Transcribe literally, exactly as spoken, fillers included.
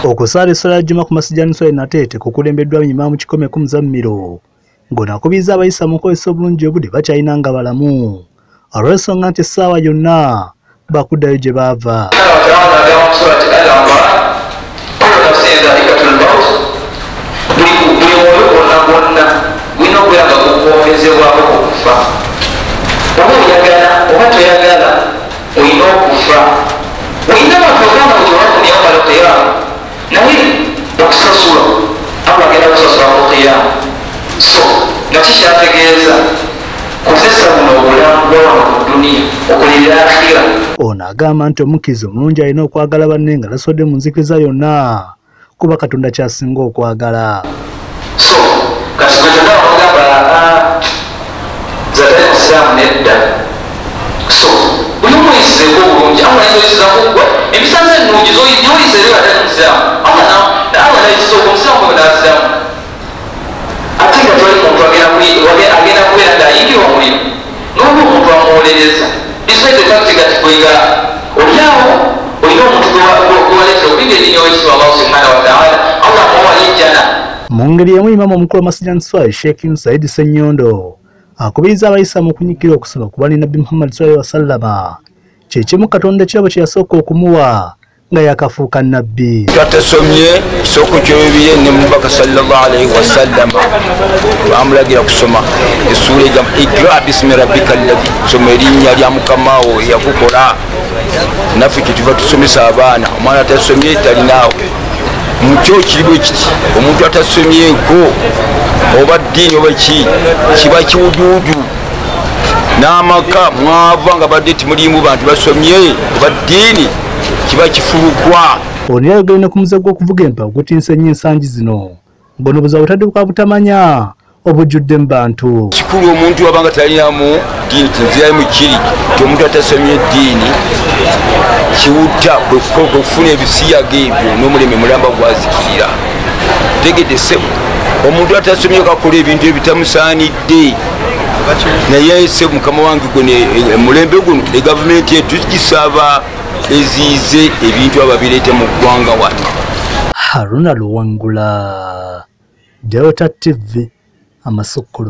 Okusaalisa Juma ku masijjaniswa e Nateete kukulembeddwa Imaamu Kikome ku Muzammiro ng'onakubiza abayisa mu nkozesa obulungi obudde bakyalina nga balamu olw'ensonga nti essaawa yonna bakuddayo gye baava. So, nakisha ategeeza kozesa buno obulamu bw'abantu ku dunia okulira akhira. Ono agamba nti omukizi omulungi alina okwagala banne nga tasodde mu nzikiriza yonna kuba Katonda kyasinga okwagala. So, kati gwe kyonna bagamba zatali musiraamu nedda. So, buli omu oyisizeeko obulungi awo naye oyisizaako gwe ebisanza ennungi zoyiseeyo atali musiraamu awo naawe nayisiza omusiraamu oyo n'asiraamu. Ate nga toli muntu agenda kubeera ng'ayingirwa muliro n'oba omuntu amuwolereza despite the fact nga tikwega olyawo olina omuntu gwewaleetera okulinga eddiini owekitiibwa Allah subhanahu wa ta'ala Allah amuwalijjana. Mu ngeri emu Imaamu omukulu w'amasijjaniswa Sheikh Said Ssenyondo akubiriza abayisa mu kunyikira okusaba ku bali Nabbi Muhammad sallallahu alaihi wasallam kye kimu Katonda ekirabo kye yasooka okumuwa nga yakafuuka nabbi. Tatasomye isoko ky'ebibiye ne mubaka sallallahu alaihi wasallam bamulagira kusoma essura ejja ikra bismi rabbika alladhi soma erinnya lya mukamawo yakukola. Naffe kituva tusomesa abaana omwana atasomye talinaawo mukyo kiriwo kiti omuntu atasomyeko oba ddiini oba ki kiba kiwujuuju n'amaka mwava nga badde timulimu bantu basomye oba ddiini kiba kifulukwa. Ono yayogera ku muze gw'okuvuga empa ogutiisa ennyo ensangi zino ng'onobuza butadde bwa butamanya obujjudde mu bantu. Kikulu omuntu wabanga talinamu ddiini tinzirayo mu kiri ti omuntu atasomye eddiini kiwutta kwekufuna ebisiyaga ebyo n'omuleme mulamba gwazikirira. Tegedde ssebo omuntu atasomye kakola ebintu ebitamusaanidde naye ssebo mukama wange gwe mulembe guno ne gavumenti yetu gisaba eziize ebintu ababireete mu ggwanga wano. Haruna Luwangula, Delta T V, Amasukulu.